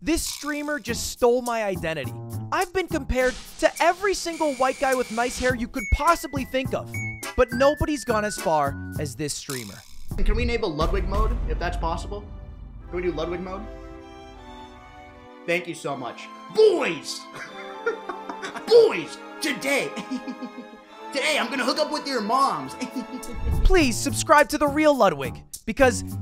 This streamer just stole my identity. I've been compared to every single white guy with nice hair you could possibly think of, but nobody's gone as far as this streamer. Can we enable Ludwig mode, if that's possible? Can we do Ludwig mode? Thank you so much. Boys! Boys! Today! Today I'm gonna hook up with your moms! Please subscribe to The Real Ludwig, because